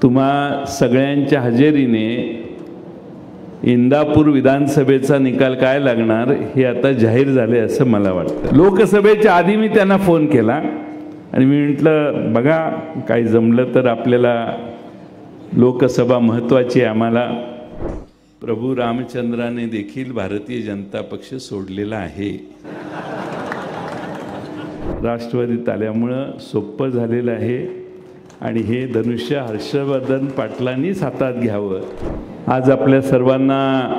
तुम्हा सगळ्यांच्या हजेरीने इंदापूर विधानसभेचा निकाल काय लागणार हे आता जाहीर झाले असं मला वाटतं। लोकसभेच्या आधी मी त्यांना फोन केला आणि मी म्हटलं बघा काही जमलं तर आपल्याला लोकसभा महत्त्वाची आहे आम्हाला। प्रभू रामचंद्राने देखील भारतीय जनता पक्ष सोडलेला आहे। राष्ट्रवादीत आल्यामुळं सोपं झालेलं आहे आणि हे धनुष्य हर्षवर्धन पाटलांनीच हातात घ्यावं। आज आपल्या सर्वांना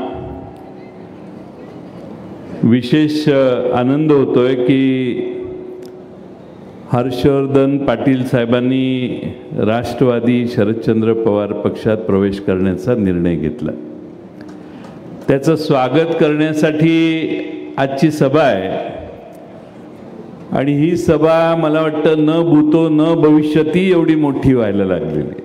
विशेष आनंद होतोय की हर्षवर्धन पाटील साहेबांनी राष्ट्रवादी शरदचंद्र पवार पक्षात प्रवेश करण्याचा निर्णय घेतला। त्याचं स्वागत करण्यासाठी आजची सभा आहे आणि ही सभा मला वाटतं न भूतो न भविष्यती एवढी मोठी व्हायला लागलेली आहे।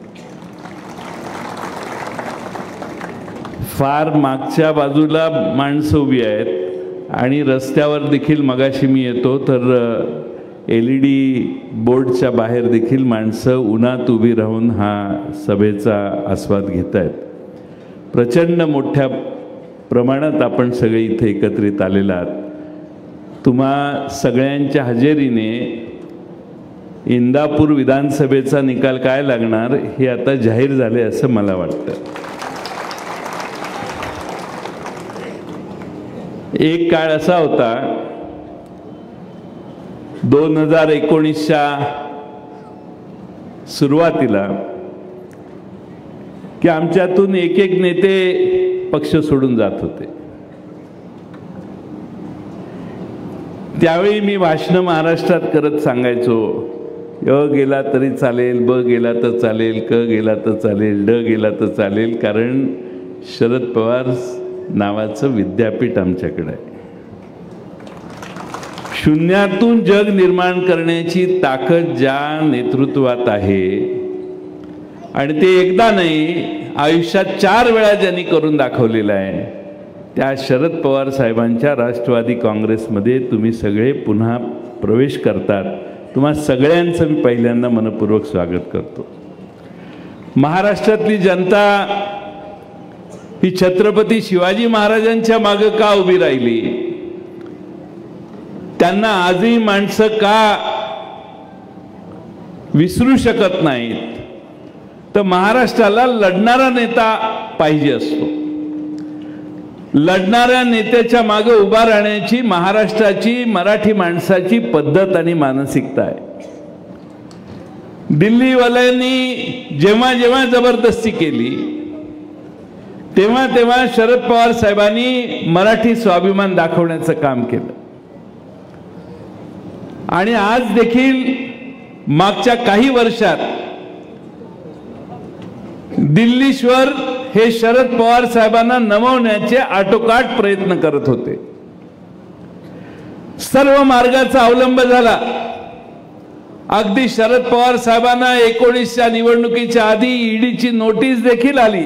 फार मागच्या बाजूला माणसं उभी आहेत आणि रस्त्यावर देखील मगाशी मी येतो तर LED बोर्डच्या बाहेर देखील माणसं उन्हात उभी राहून हा सभेचा आस्वाद घेत आहेत। प्रचंड मोठ्या प्रमाणात आपण सगळे इथे एकत्रित आलेला आहात। तुम्हा सगळ्यांच्या हजेरीने इंदापूर विधानसभेचा निकाल काय लागणार हे आता जाहीर झाले असं मला वाटतं। एक काळ असा होता 2019च्या सुरुवातीला की आमच्यातून एक एक नेते पक्ष सोडून जात होते। त्यावेळी मी भाषण महाराष्ट्रात करत सांगायचो य गेला तरी चालेल, ब गेला तर चालेल, क गेला तर चालेल, ड गेला तर चालेल, कारण शरद पवार नावाचं विद्यापीठ आमच्याकडे आहे। शून्यातून जग निर्माण करण्याची ताकद ज्या नेतृत्वात आहे आणि ते एकदा नाही आयुष्यात 4 वेळा ज्यांनी करून दाखवलेलं आहे त्या शरद पवार साहेबांच्या राष्ट्रवादी काँग्रेसमध्ये तुम्ही सगळे पुन्हा प्रवेश करतात। तुम्हा सगळ्यांचं मी पहिल्यांदा मनपूर्वक स्वागत करतो। महाराष्ट्रातली जनता ही छत्रपती शिवाजी महाराजांच्या मागे का उभी राहिली, त्यांना आजही माणसं का विसरू शकत नाहीत, तर महाराष्ट्राला लढणारा नेता पाहिजे असतो। लढणाऱ्या नेत्याच्या मागे उभा राहण्याची महाराष्ट्राची मराठी माणसाची पद्धत आणि मानसिकता आहे। दिल्लीवाल्यांनी जेव्हा जेव्हा जबरदस्ती केली तेव्हा तेव्हा शरद पवार साहेबांनी मराठी स्वाभिमान दाखवण्याचं काम केलं आणि आज देखील मागच्या काही वर्षात दिल्लीश्वर हे शरद पवार साहेबांना नमवण्याचे आटोकाट प्रयत्न करत होते। सर्व मार्गाचा अवलंब झाला। अगदी शरद पवार साहेबांना 19च्या निवडणुकीच्या आधी ईडीची नोटीस देखील आली।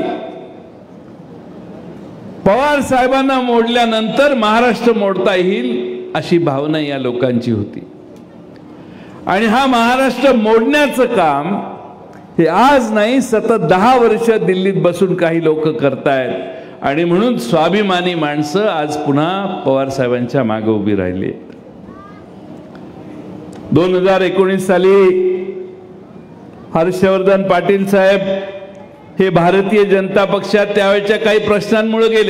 पवार साहेबांना मोडल्यानंतर महाराष्ट्र मोडता येईल अशी भावना या लोकांची होती आणि हा महाराष्ट्र मोडण्याचं काम हे आज नाही सतत 10 वर्ष दिल्लीत बसून काही लोक करतायत आणि म्हणून स्वाभिमानी माणसं आज पुन्हा पवार साहेबांच्या मागे उभी राहिली। 2019 साली हर्षवर्धन पाटील साहेब हे भारतीय जनता पक्षात त्यावेळच्या काही प्रश्नांमुळे गेले,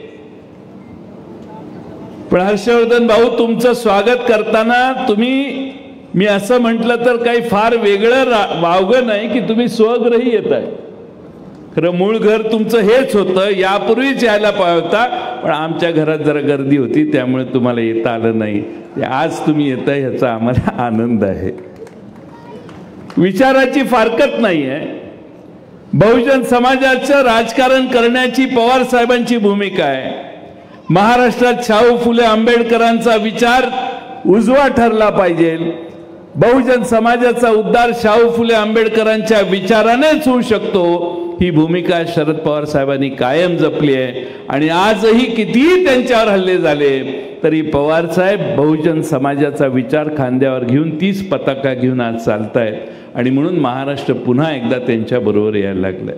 पण हर्षवर्धन भाऊ तुमचं स्वागत करताना तुम्ही मी असं म्हटलं तर काही फार वेगळं वावगं नाही की तुम्ही स्वगृही येत आहे। खरं मूळ घर तुमचं हेच होतं, यापूर्वीच यायला पाहिजे होता, पण आमच्या घरात जरा गर्दी होती त्यामुळे तुम्हाला येता आलं नाही। आज तुम्ही येताय ह्याचा आम्हाला आनंद आहे। विचाराची फारकत नाही आहे। बहुजन समाजाचं राजकारण करण्याची पवार साहेबांची भूमिका आहे। महाराष्ट्रात शाहू फुले आंबेडकरांचा विचार उजवा ठरला पाहिजे। बहुजन समाजाचा उद्धार शाहू फुले आंबेडकरांच्या विचारानेच होऊ शकतो ही भूमिका शरद पवार साहेबांनी कायम जपली आहे आणि आजही कितीही त्यांच्यावर हल्ले झाले तरी पवार साहेब बहुजन समाजाचा विचार खांद्यावर घेऊन तीच पताका घेऊन आज चालतायत आणि म्हणून महाराष्ट्र पुन्हा एकदा त्यांच्याबरोबर यायला लागलाय.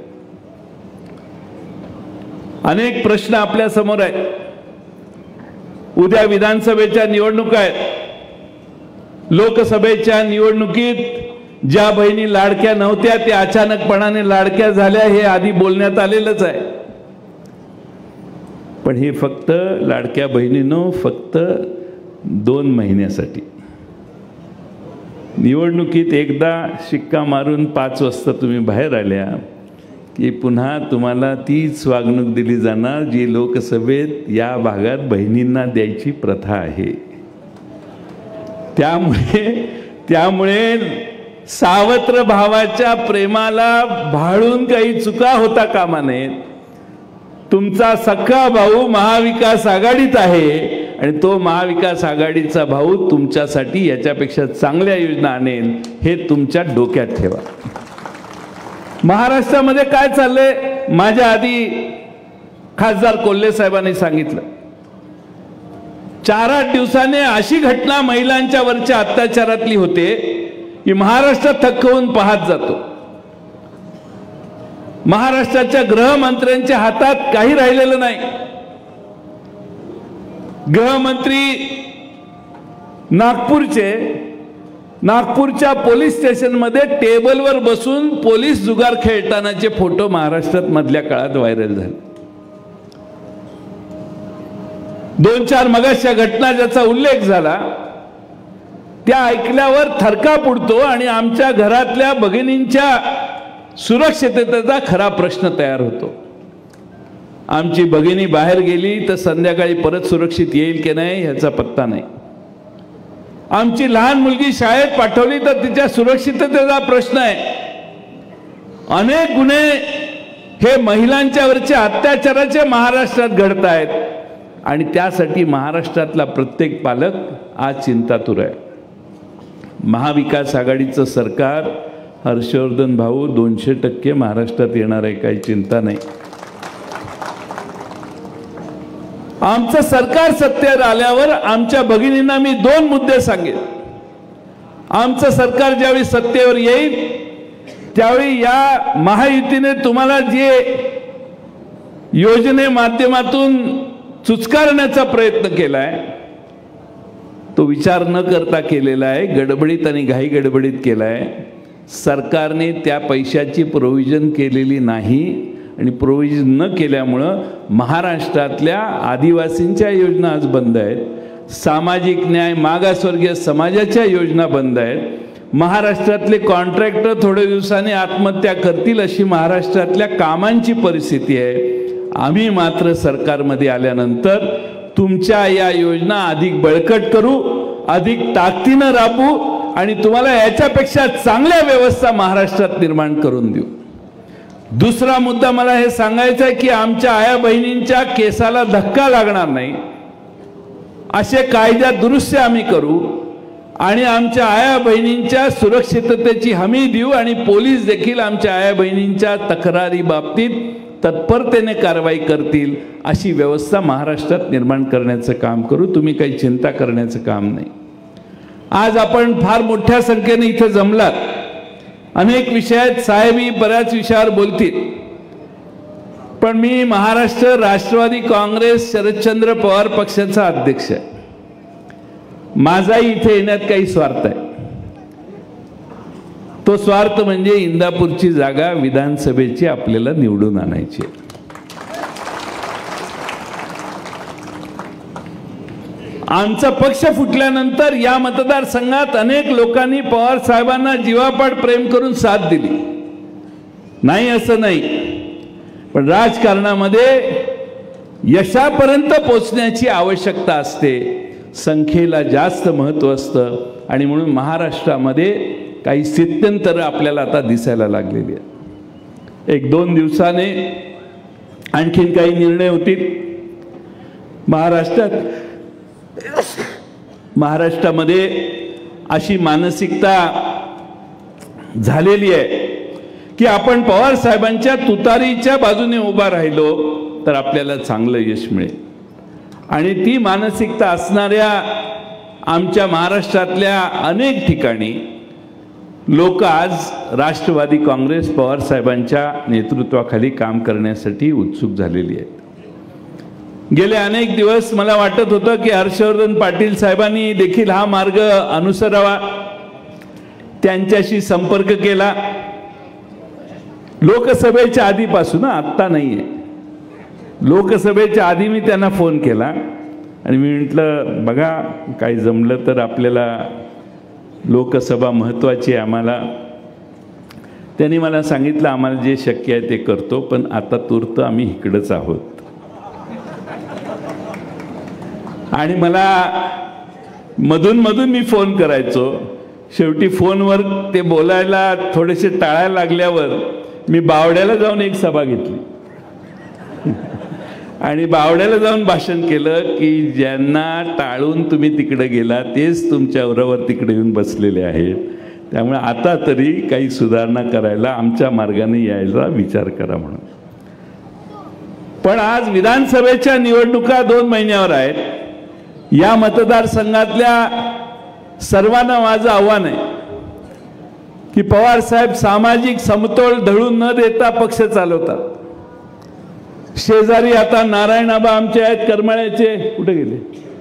अनेक प्रश्न आपल्या समोर आहेत. उद्या विधानसभेच्या निवडणुका आहेत. लोकसभेच्या निवडणुकीत ज्या बहिणी लाडक्या नव्हत्या त्या अचानकपणाने लाडक्या झाल्या हे आधी बोलण्यात आलेलंच आहे. पण हे फक्त लाडक्या बहिणींनो फक्त 2 महिन्यासाठी. निवडणुकीत एकदा शिक्का मारून 5 वाजता तुम्ही बाहेर आल्या की पुन्हा तुम्हाला तीच वागणूक दिली जाणार जी लोकसभेत या भागात बहिणींना द्यायची प्रथा आहे. त्यामुळे सावत्र भावाच्या प्रेमाला भाळून काही चुका होता कामा नयेत. तुमचा सख्खा भाऊ महाविकास आघाडीत आहे आणि तो महाविकास आघाडीचा भाऊ तुमच्यासाठी याच्यापेक्षा चांगल्या योजना आणेल हे तुमच्या डोक्यात ठेवा. महाराष्ट्रामध्ये काय चाललंय माझ्या आधी खासदार कोल्हे साहेबांनी सांगितलं. 4-8 दिवसाने अशी घटना महिलांच्या वरच्या अत्याचारातली होते की महाराष्ट्र थक्क होऊन पाहत जातो. महाराष्ट्राच्या गृहमंत्र्यांच्या हातात काही राहिलेलं नाही. गृहमंत्री नागपूरच्या पोलीस स्टेशनमध्ये टेबलवर बसून पोलीस जुगार खेळतानाचे फोटो महाराष्ट्रात मधल्या काळात व्हायरल झाले. 2-4 मगाच्या घटना ज्याचा उल्लेख झाला त्या ऐकल्यावर थरकाप उडतो आणि आमच्या घरातल्या भगिनींच्या सुरक्षिततेचा खरा प्रश्न तयार होतो. आमची भगिनी बाहेर गेली तर संध्याकाळी परत सुरक्षित येईल की नाही ह्याचा पत्ता नाही. आमची लहान मुलगी शाळेत पाठवली तर तिच्या सुरक्षिततेचा प्रश्न आहे. अनेक गुन्हे हे महिलांच्यावरच्या अत्याचाराचे महाराष्ट्रात घडत आहेत आणि त्यासाठी महाराष्ट्रातला प्रत्येक पालक आज चिंतातुर आहे. महाविकास आघाडीचं सरकार हर्षवर्धन भाऊ 200% महाराष्ट्रात येणार आहे, काही चिंता नाही. आमचं सरकार सत्तेवर आल्यावर आमच्या भगिनींना मी 2 मुद्दे सांगेन. आमचं सरकार ज्यावेळी सत्तेवर येईल त्यावेळी या महायुतीने तुम्हाला जे योजने माध्यमातून चुचकारण्याचा प्रयत्न केलाय तो विचार न करता केलेला आहे. गडबडीत आणि घाई गडबडीत केलाय. सरकारने त्या पैशाची प्रोव्हिजन केलेली नाही आणि प्रोव्हिजन न केल्यामुळं महाराष्ट्रातल्या आदिवासींच्या योजना आज बंद आहेत. सामाजिक न्याय मागासवर्गीय समाजाच्या योजना बंद आहेत. महाराष्ट्रातले कॉन्ट्रॅक्टर थोड्या दिवसांनी आत्महत्या करतील अशी महाराष्ट्रातल्या कामांची परिस्थिती आहे. आम्ही मात्र सरकारमध्ये आल्यानंतर तुमच्या या योजना अधिक बळकट करू, अधिक ताकदीनं राबवू आणि तुम्हाला याच्यापेक्षा चांगल्या व्यवस्था महाराष्ट्रात निर्माण करून देऊ. दुसरा मुद्दा मला हे सांगायचं आहे की आमच्या आया बहिणींच्या केसाला धक्का लागणार नाही असे कायद्यात दुरुस्ती आम्ही करू आणि आमच्या आया बहिणींच्या सुरक्षिततेची हमी देऊ आणि पोलीस देखील आमच्या आया बहिणींच्या तक्रारी बाबतीत तत्परतेने कारवाई करतील अशी व्यवस्था महाराष्ट्रात निर्माण करण्याचं काम करू. तुम्ही काही चिंता करण्याचं काम नाही. आज आपण फार मोठ्या संख्येने इथे जमलात. अनेक विषयात साहेबी बऱ्याच विषयावर बोलतील पण मी महाराष्ट्र राष्ट्रवादी काँग्रेस शरदचंद्र पवार पक्षाचा अध्यक्ष आहे. माझाही इथे येण्यात काही स्वार्थ आहे. तो स्वार्थ म्हणजे इंदापूरची जागा विधानसभेची आपल्याला निवडून आणायची. आमचा पक्ष फुटल्यानंतर या मतदारसंघात अनेक लोकांनी पवार साहेबांना जीवापाड प्रेम करून साथ दिली. नाही असं नाही, पण राजकारणामध्ये यशापर्यंत पोचण्याची आवश्यकता असते. संख्येला जास्त महत्त्व असतं आणि म्हणून महाराष्ट्रामध्ये काही स्थित्यंतर आपल्याला आता दिसायला लागलेली आहे. 1-2 दिवसाने आणखीन काही निर्णय होतील. महाराष्ट्रामध्ये अशी मानसिकता झालेली आहे की आपण पवार साहेबांच्या तुतारीच्या बाजूने उभा राहिलो तर आपल्याला चांगलं यश मिळेल. आणि ती मानसिकता असणाऱ्या आमच्या महाराष्ट्रातल्या अनेक ठिकाणी लोक आज राष्ट्रवादी काँग्रेस पवार साहेबांच्या नेतृत्वाखाली काम करण्यासाठी उत्सुक झालेली आहेत। गेले अनेक दिवस मला वाटत होतं की हर्षवर्धन पाटील साहेबांनी देखील हा मार्ग अनुसरावा, त्यांच्याशी संपर्क केला। लोकसभेच्या आधीपासून, आत्ता नाहीये, लोकसभेच्या आधी मी त्यांना फोन केला आणि मी म्हटलं बघा काही जमलं तर आपल्याला लोकसभा महत्त्वाची आहे आम्हाला। त्यांनी मला सांगितलं आम्हाला जे शक्य आहे ते करतो, पण आता तूर्त आम्ही इकडेच आहोत। आणि मला मधून मधून मी फोन करायचो, शेवटी फोनवर ते बोलायला थोडेसे टाळायला लागल्यावर मी बावड्याला जाऊन एक सभा घेतली आणि बावड्याला जाऊन भाषण केलं की ज्यांना टाळून तुम्ही तिकडे गेला तेच तुमच्या बरोबर तिकडे येऊन बसलेले आहेत, त्यामुळे आता तरी काही सुधारणा करायला आमच्या मार्गाने यायला विचार करा म्हणून। पण आज विधानसभेच्या निवडणुका 2 महिन्यावर आहेत। या मतदारसंघातल्या सर्वांना माझं आव्हान आहे की पवार साहेब सामाजिक समतोल ढळून न देता पक्ष चालवतात। शेजारी आता नारायणाबा आमचे आहेत करमाळ्याचे, कुठे गेले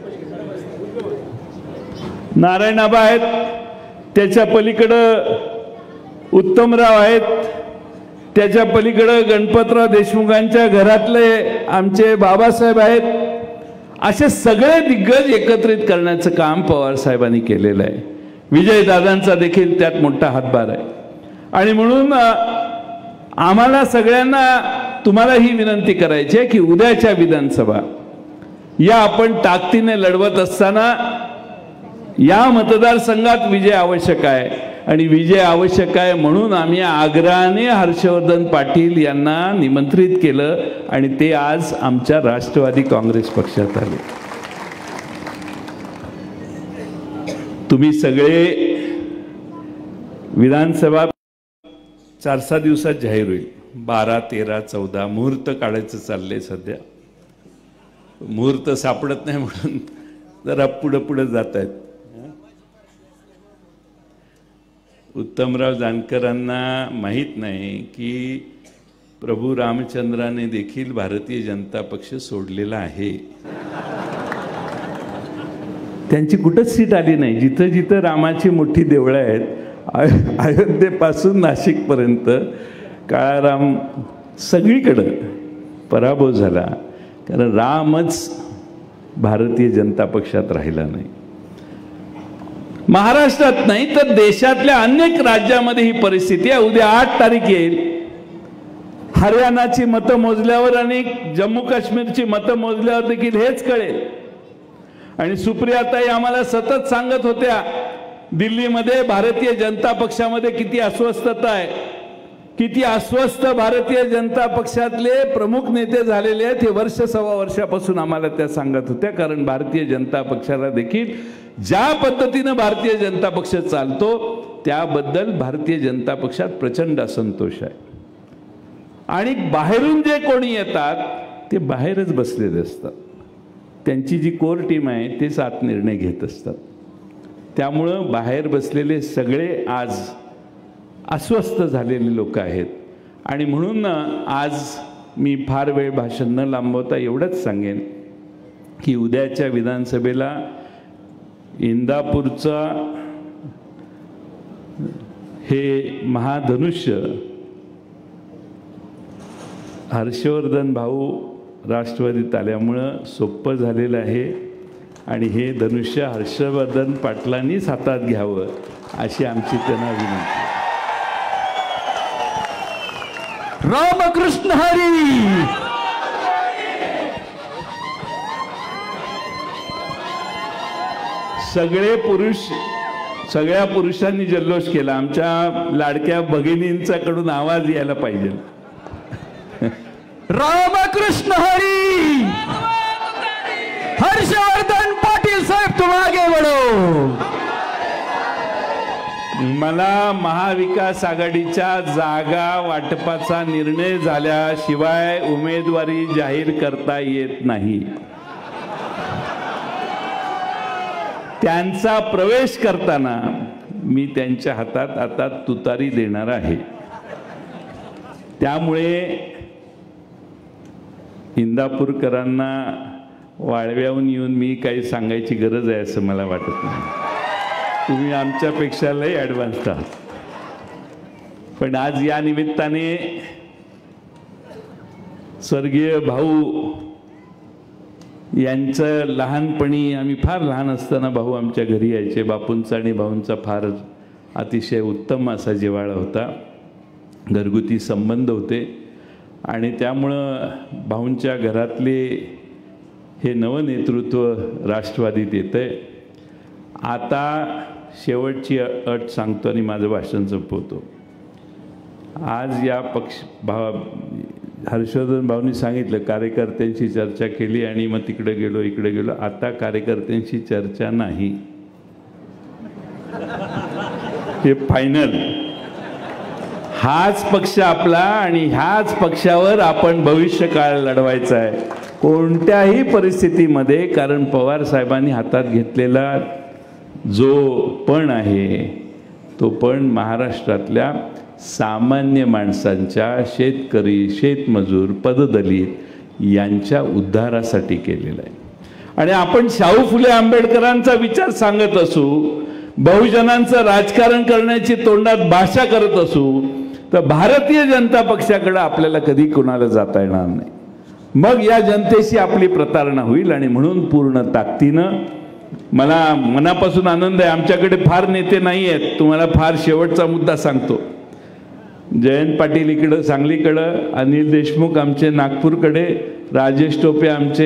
नारायणाबा आहेत, त्याच्या पलीकडं उत्तमराव आहेत, त्याच्या पलीकडं गणपतराव देशमुखांच्या घरातले आमचे बाबासाहेब आहेत। असे सगळे दिग्गज एकत्रित करण्याचं काम पवार साहेबांनी केलेलं आहे। विजयदादांचा देखील त्यात मोठा हातभार आहे। आणि म्हणून आम्हाला सगळ्यांना तुम्हाला ही विनंती करायची आहे की उद्याच्या विधानसभा या आपण ताकदीने लढवत असताना या मतदारसंघात विजय आवश्यक आहे आणि विजय आवश्यक आहे म्हणून आम्ही आग्रहाने हर्षवर्धन पाटील यांना निमंत्रित केलं आणि ते आज आमच्या राष्ट्रवादी काँग्रेस पक्षात आले। तुम्ही सगळे विधानसभा 4-6 दिवसात जाहीर होईल, 12, 13, 14 मुहूर्त काढायचं चाललंय सध्या। मुहूर्त सापडत नाही म्हणून जरा पुढे जात आहेत। उत्तमराव जानकरांना माहीत नाही की प्रभू रामचंद्राने देखील भारतीय जनता पक्ष सोडलेला आहे। त्यांची कुठंच सीट आली नाही। जिथं जिथं रामाची मोठी देवळं आहेत, अयोध्येपासून नाशिकपर्यंत काळाराम सगळीकडं पराभव झाला, कारण रामच भारतीय जनता पक्षात राहिला नाही। महाराष्ट्रात नाही तर देशातल्या अनेक राज्यामध्ये ही परिस्थिती आहे। उद्या 8 तारीख येईल, हरियाणाची मतं मोजल्यावर आणि जम्मू काश्मीरची मतं मोजल्यावर देखील हेच कळेल। आणि सुप्रियाताई आम्हाला सतत सांगत होत्या दिल्लीमध्ये भारतीय जनता पक्षामध्ये किती अस्वस्थता आहे, किती अस्वस्थ भारतीय जनता पक्षातले प्रमुख नेते झालेले आहेत। हे वर्ष 1.25 वर्षापासून आम्हाला त्या सांगत होत्या, कारण भारतीय जनता पक्षाला देखील ज्या पद्धतीने भारतीय जनता पक्ष चालतो त्याबद्दल भारतीय जनता पक्षात प्रचंड असंतोष आहे। आणि बाहेरून जे कोणी येतात ते बाहेरच बसलेले असतात, त्यांची जी कोर टीम आहे तेच आत निर्णय घेत असतात। त्यामुळं बाहेर बसलेले सगळे आज अस्वस्थ झालेले लोक आहेत। आणि म्हणून आज मी फार वेळ भाषण न लांबवता एवढंच सांगेन की उद्याच्या विधानसभेला इंदापूरचा हे महाधनुष्य हर्षवर्धन भाऊ राष्ट्रवादीत आल्यामुळं सोपं झालेलं आहे आणि हे धनुष्य हर्षवर्धन पाटलांनीच हातात घ्यावं अशी आमची त्यांना विनंती। रामकृष्ण हरी। सगळ्या पुरुषांनी जल्लोष केला। आमच्या लाडक्या भगिनींच्याकडून आवाज यायला पाहिजे। रामकृष्ण हरी। हर्षवर्धन पाटील साहेब तुम आगे बढ़ो। मला महाविकास आघाडीच्या जागा वाटपाचा निर्णय झाल्याशिवाय उमेदवारी जाहीर करता येत नाही। त्यांचा प्रवेश करताना मी त्यांच्या हातात आता तुतारी देणार आहे. त्यामुळे इंदापूरकरांना वाळव्याहून येऊन मी काही सांगायची गरज आहे असं मला वाटत नाही. तुम्ही आमच्यापेक्षा लय ॲडव्हान्स आहात. पण आज या निमित्ताने स्वर्गीय भाऊ यांचं लहानपणी, आम्ही फार लहान असताना भाऊ आमच्या घरी यायचे. बापूंचा आणि भाऊंचा फार अतिशय उत्तम असा जिव्हाळा होता, घरगुती संबंध होते. आणि त्यामुळं भाऊंच्या घरातले हे नवनेतृत्व राष्ट्रवादीत येतंय. आता शेवटची अट सांगतो आणि माझं भाषण संपवतो. आज या हर्षवर्धन भाऊंनी सांगितलं कार्यकर्त्यांशी चर्चा केली आणि मग तिकडे गेलो इकडे गेलो. आता कार्यकर्त्यांशी चर्चा नाही, हे फायनल. हाच पक्ष आपला आणि ह्याच पक्षावर आपण भविष्य काळ लढवायचा आहे कोणत्याही परिस्थितीमध्ये. कारण पवार साहेबांनी हातात घेतलेला जो पण आहे तो पण महाराष्ट्रातल्या सामान्य माणसांच्या, शेतकरी, शेतमजूर, पददलित यांच्या उद्धारासाठी केलेला आहे. आणि आपण शाहू फुले आंबेडकरांचा विचार सांगत असू, बहुजनांचं राजकारण करण्याची तोंडात भाषा करत असू, तर भारतीय जनता पक्षाकडे आपल्याला कधी कोणाला जाता येणार नाही. मग या जनतेशी आपली प्रतारणा होईल. आणि म्हणून पूर्ण ताकदीनं मला मनापासून आनंद आहे. आमच्याकडे फार नेते नाही आहेत. तुम्हाला फार शेवटचा मुद्दा सांगतो. जयंत पाटील इकडं सांगलीकडं, अनिल देशमुख आमचे नागपूरकडे, राजेश टोपे आमचे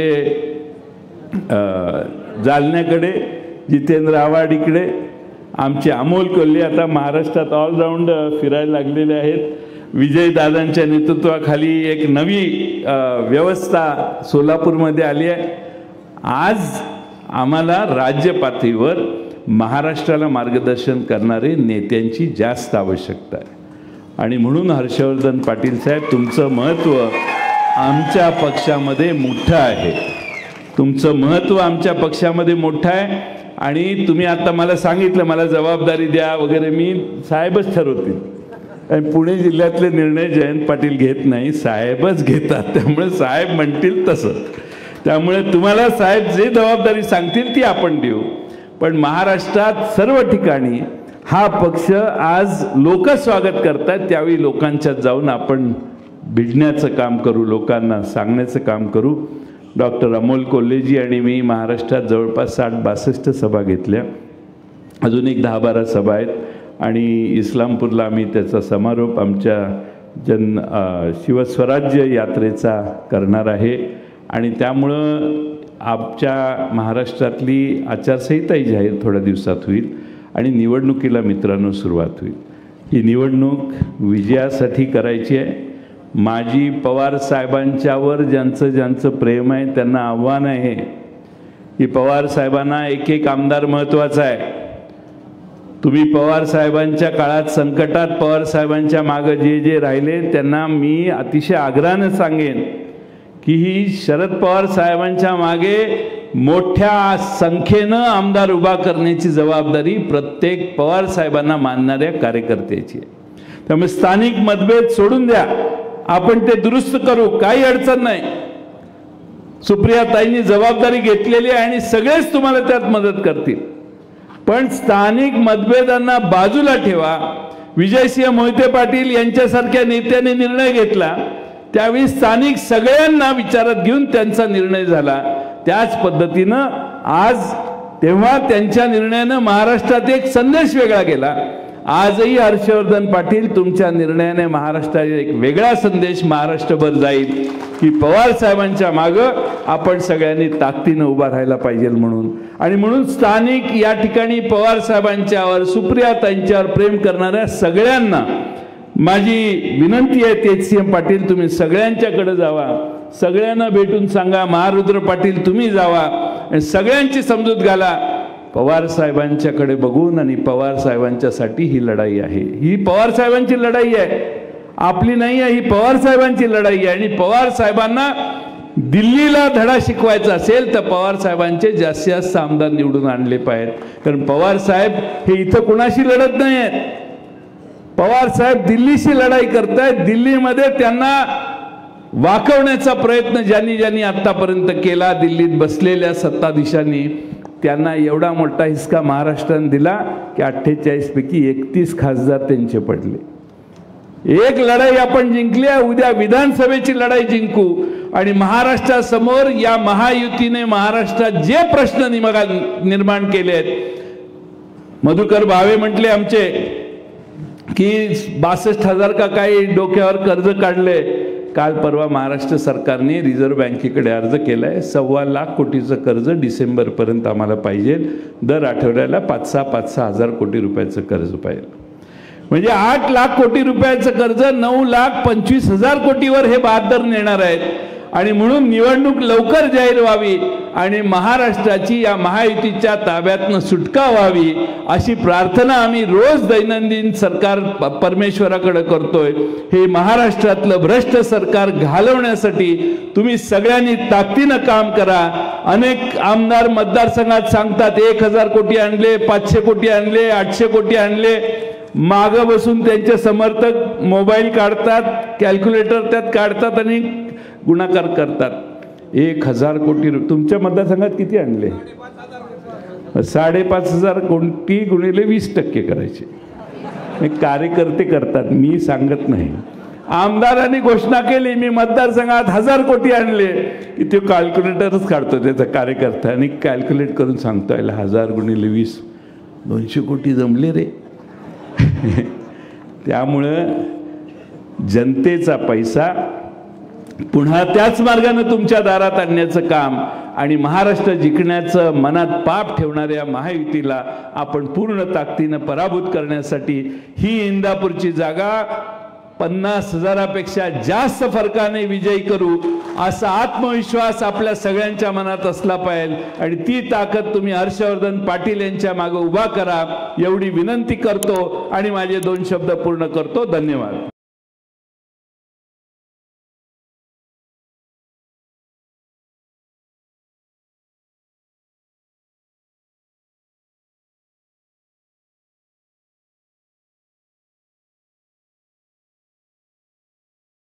जालन्याकडे, जितेंद्र आव्हाड इकडे, आमचे अमोल कोल्हे आता महाराष्ट्रात ऑलराऊंड फिरायला लागलेले आहेत. विजयदादांच्या नेतृत्वाखाली एक नवी व्यवस्था सोलापूरमध्ये आली आहे. आज आम्हाला राज्य पातळीवर महाराष्ट्राला मार्गदर्शन करणारे नेत्यांची जास्त आवश्यकता आहे. आणि म्हणून हर्षवर्धन पाटील साहेब, तुमचं महत्त्व आमच्या पक्षामध्ये मोठं आहे. तुमचं महत्त्व आमच्या पक्षामध्ये मोठं आहे. आणि तुम्ही आता मला सांगितलं मला जबाबदारी द्या वगैरे, मी साहेबच ठरवतील. आणि पुणे जिल्ह्यातले निर्णय जयंत पाटील घेत नाही, साहेबच घेतात. त्यामुळे साहेब म्हणतील तसं. त्यामुळे तुम्हाला साहेब जे जबाबदारी सांगतील ती आपण देऊ. पण महाराष्ट्रात सर्व ठिकाणी हा पक्ष आज लोक स्वागत करतात. त्यावेळी लोकांच्यात जाऊन आपण भिडण्याचं काम करू, लोकांना सांगण्याचं काम करू. डॉक्टर अमोल कोल्हेजी आणि मी महाराष्ट्रात जवळपास 60-62 सभा घेतल्या. अजून एक 10-12 सभा आहेत. आणि इस्लामपूरला आम्ही त्याचा समारोप आमच्या शिवस्वराज्य यात्रेचा करणार आहे. आणि त्यामुळं आमच्या महाराष्ट्रातली आचारसंहिताही जाहीर थोड्या दिवसात होईल. आणि निवडणुकीला मित्रांनो सुरुवात होईल. ही निवडणूक विजयासाठी करायची आहे. माझी पवार साहेबांच्यावर ज्यांचं प्रेम आहे त्यांना आव्हान आहे की पवार साहेबांना एक आमदार महत्त्वाचा आहे. तुम्ही पवार साहेबांच्या काळात संकटात पवार साहेबांच्या मागे जे राहिले त्यांना मी अतिशय आग्रहाने सांगेन की ही शरद पवार साहेबांच्या मागे मोठ्या संख्येनं आमदार उभा करण्याची जबाबदारी प्रत्येक पवार साहेबांना मानणाऱ्या कार्यकर्त्याची आहे. त्यामुळे स्थानिक मतभेद सोडून द्या, आपण ते दुरुस्त करू, काही अडचण नाही. सुप्रियाताईंनी जबाबदारी घेतलेली आहे आणि सगळेच तुम्हाला त्यात मदत करतील. पण स्थानिक मतभेदांना बाजूला ठेवा. विजयसिंह मोहिते पाटील यांच्यासारख्या नेत्याने निर्णय घेतला त्यावेळी स्थानिक सगळ्यांना विचारात घेऊन त्यांचा निर्णय झाला. त्याच पद्धतीनं आज तेव्हा त्यांच्या निर्णयानं महाराष्ट्रात एक संदेश वेगळा गेला. आजही हर्षवर्धन पाटील तुमच्या निर्णयाने महाराष्ट्रात एक वेगळा संदेश महाराष्ट्रभर जाईल की पवार साहेबांच्या मागं आपण सगळ्यांनी ताकदीनं उभा राहायला पाहिजे म्हणून. आणि म्हणून स्थानिक या ठिकाणी पवार साहेबांच्यावर, सुप्रियाताईंच्यावर प्रेम करणाऱ्या सगळ्यांना माझी विनंती आहे, तेजसिंह पाटील तुम्ही सगळ्यांच्याकडे जावा, सगळ्यांना भेटून सांगा. महारुद्र पाटील तुम्ही जावा आणि सगळ्यांची समजूत घाला. पवार साहेबांच्याकडे बघून आणि पवार साहेबांच्यासाठी ही लढाई आहे. ही पवार साहेबांची लढाई आहे, आपली नाही आहे. ही पवार साहेबांची लढाई आहे. आणि पवार साहेबांना दिल्लीला धडा शिकवायचा असेल तर पवार साहेबांचे जास्तीत जास्त आमदार निवडून आणले पाहिजेत. कारण पवार साहेब हे इथं कुणाशी लढत नाही आहेत. पवार साहेब दिल्लीशी लढाई करतायत. दिल्लीमध्ये त्यांना वाकवण्याचा प्रयत्न ज्यांनी आतापर्यंत केला, दिल्लीत बसलेल्या सत्ताधीशांनी, त्यांना एवढा मोठा हिसका महाराष्ट्राने दिला की 48 पैकी 31 खासदार त्यांचे पडले. एक लढाई आपण जिंकली आहे, उद्या विधानसभेची लढाई जिंकू आणि महाराष्ट्रासमोर या महायुतीने महाराष्ट्रात जे प्रश्न निर्माण केले आहेत. मधुकर भावे म्हटले आमचे की 62,000 का काही डोक्यावर कर्ज काढले. काल परवा महाराष्ट्र सरकारने रिझर्व्ह बँकेकडे अर्ज केलाय. 1.25 लाख कोटीचं कर्ज डिसेंबरपर्यंत आम्हाला पाहिजे. दर आठवड्याला 5-6 हजार कोटी रुपयाचं कर्ज पाहिजे. म्हणजे 8 लाख कोटी रुपयाचं कर्ज 9,25,000 कोटीवर हे बहादर नेणार आहेत. आणि म्हणून निवडणूक लवकर जाहीर व्हावी आणि महाराष्ट्राची या महायुतीच्या ताब्यातनं सुटका व्हावी अशी प्रार्थना आम्ही रोज दैनंदिन सरकार परमेश्वराकडे करतोय. हे महाराष्ट्रातलं भ्रष्ट सरकार घालवण्यासाठी तुम्ही सगळ्यांनी ताकदीनं काम करा. अनेक आमदार मतदारसंघात सांगतात 1,000 कोटी आणले, 500 कोटी आणले, 800 कोटी आणले. मागं बसून त्यांचे समर्थक मोबाईल काढतात, कॅल्क्युलेटर त्यात काढतात आणि गुणाकार करतात. 1,000 कोटी तुमच्या मतदारसंघात किती आणले? 5,500 कोटी गुणिले 20% करायचे. कार्यकर्ते करतात, मी सांगत नाही. आमदारांनी घोषणा केली मी मतदारसंघात 1,000 कोटी आणले की ते कॅल्क्युलेटरच काढतो त्याचा कार्यकर्ता आणि कॅल्क्युलेट करून सांगतो 1,000 गुणिले 20 200 कोटी जमले रे. त्यामुळं जनतेचा पैसा पुन्हा त्याच मार्गाने तुमच्या दारात आणण्याचं काम आणि महाराष्ट्र जिंकण्याचं मनात पाप ठेवणाऱ्या महायुतीला आपण पूर्ण ताकदीनं पराभूत करण्यासाठी ही इंदापूरची जागा 50,000पेक्षा जास्त फरकाने विजयी करू असा आत्मविश्वास आपल्या सगळ्यांच्या मनात असला पाहिजे. आणि ती ताकद तुम्ही हर्षवर्धन पाटील यांच्या मागे उभा करा एवढी विनंती करतो आणि माझे 2 शब्द पूर्ण करतो. धन्यवाद.